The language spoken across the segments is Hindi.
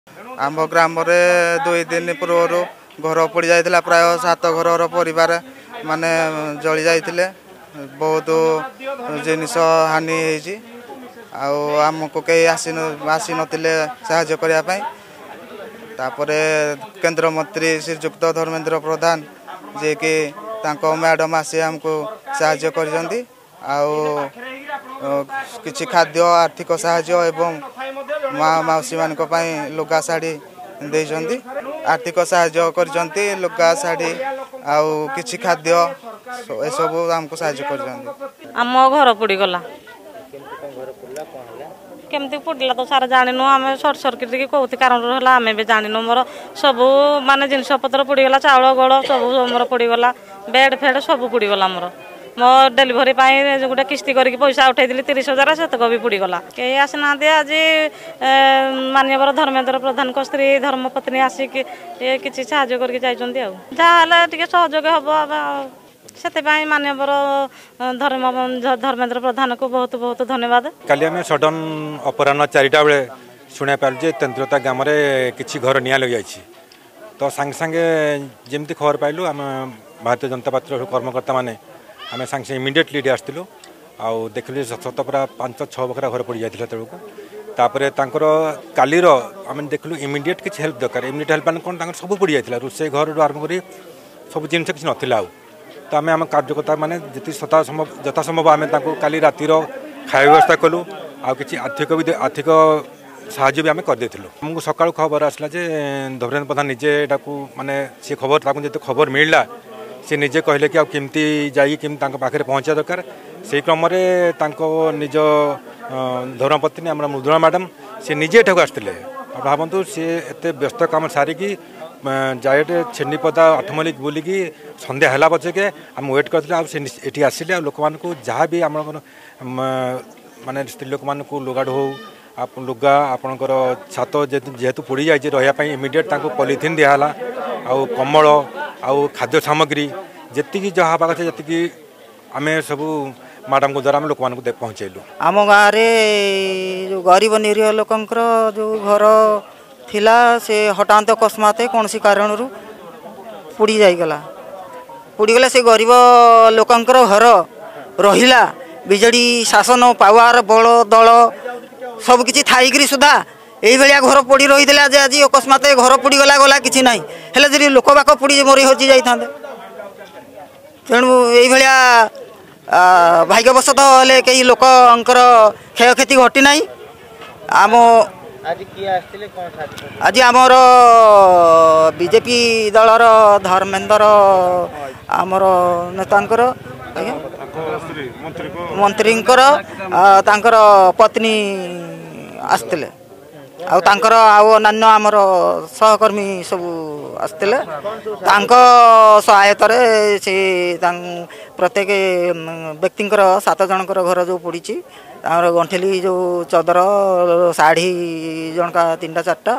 आम ग्राम रे 2 दिन पूर्व घर पड़ जाता प्राय 7 घर परिवार माने जली जाते बहुत जिनिस हानि आमको कई आसी नथिले साहाय्य करने तापरे केंद्र मंत्री श्रीजुक्त धर्मेंद्र प्रधान जे कि मैडम आसी आमको साहाय्य कर किछि खाद्य आर्थिक साहाय्य एवं माँ मौसी मान लुगा शाढ़ी देइछंती आर्थिक साहाय्य करजंती लुगा शाढ़ी आउ किछि खाद्य ए सब हमको साहाय्य करजंती। आम घर पुड़ी गला केमती पुड़ला तो सारा जानिनु आम सर्ट सर्किट की कौन कारण रहा आम भी जानिनु मोर सबू माने जिनस पत्र पुड़ीगला चाउल गोड़ सब मोर पुड़ीगला बेड फेड सब पुड़ीगला मोर मो डेलीवरी गोटे किस्ती करके पैसा उठाई 30,000 सेतक भी पुड़ीगला कई आसना आज माननीय धर्मेंद्र प्रधान को स्त्री धर्मपत्नी आसिक किसी साहाय्य करके जाइए सहयोग हम से माननीय धर्मेंद्र प्रधान को बहुत बहुत धन्यवाद। काली आम सडन अपराह 4टा बेले शुणा पारे तेंद्रता ग्राम किसी घर निआ लग जाए तो सांगे सांगे जमी खबर पाइलु आम भारतीय जनता पार्टी कर्मकर्ता मैंने आम सांगे इमिडिएटली आसलु आउ देखिलु सत पूरा 5-6 बखरा घर पड़ जाता तेलू तापर कालीर आम देखिलु इमिडिएट किसी हेल्प दरकार इमिडिएट हेल्प मैंने कौन सब पड़ जाता रोसे घर आरंभ कर सब जिन किसी नाला तो आम आम कार्यकर्ता मैंने जी यथा संभव आम काली रातिर खाया व्यवस्था कलु आ कि आर्थिक साहाय्य भी आम करदेलु आमको सका खबर आसला धर्मेंद्र प्रधान निजे माने सी खबर जो खबर मिलला सी निजे कहले कि केमती जाकि पाखे पहुँचा दरकार से क्रम निज धर्मपत्नी आम मृदुला मैडम सी निजे एठाक आसते भावतु सी एत व्यस्त काम सारिकी जाए छेनीपदा 8 मल्लिक बुलिकी संध्या है पचेके आम वेट करते आसिले लोक मानू जहाँ भी आम माने स्त्री लोक मानू लुगाडू हो लुगा आपणकर छात जेहेतु पोड़ी जाए रही इमिडिएट पॉलिथिन दिहला आउ कम्बल आउ खाद्य सामग्री जी जहाँ हवा कथा जी आम सब मैडम को द्वारा आम लोक मानू पहुँचेलु। आम गाँव में जो गरीब निरीह लोकंकर जो घर थिला से हठात अकस्मात कौन सी कारण पुड़ी जाइगला पुड़ीगला से गरीब लोकंकर घर रहिला बिजेडी शासन पावर बल दल सब किछि थाइकरी सुधा यही भाया घर पड़ी रही है आज अकस्मात घर पुड़ी गला गला कि ना हेल्ले लोक बाक पुड़ी मरी हजि जाता तेणु यही भाया भाग्यवशतः हेल्ले कई लोकंकर क्षयक्षति घटी ना आम आज आमर बीजेपी दलर धर्मेंद्र आमर नेतांकर मंत्री पत्नी आसते अन्य आमर सहकर्मी सब आसते सहायत से प्रत्येक व्यक्ति 7 जनकर घर जो पड़ी गंठेली जो चदर शाढ़ी जनका 3-4टा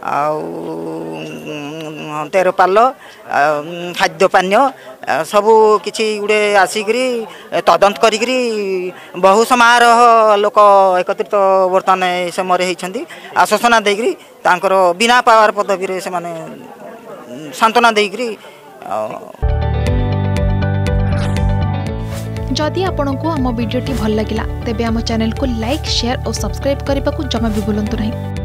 तेरपाल खाद्य पान्य सबू किसी गुड़े आसिकी तदंत करी बहु समारोह लोक एकत्रित बर्तमान समय होती आश्वासना देकरी बिना पावर पदवी से माने सांत्वना देकरी। जदि आपंक आम भिडी भल लगा तेब आम चैनल को लाइक शेयर और सब्सक्राइब करने को जमा भी भूलु नहीं।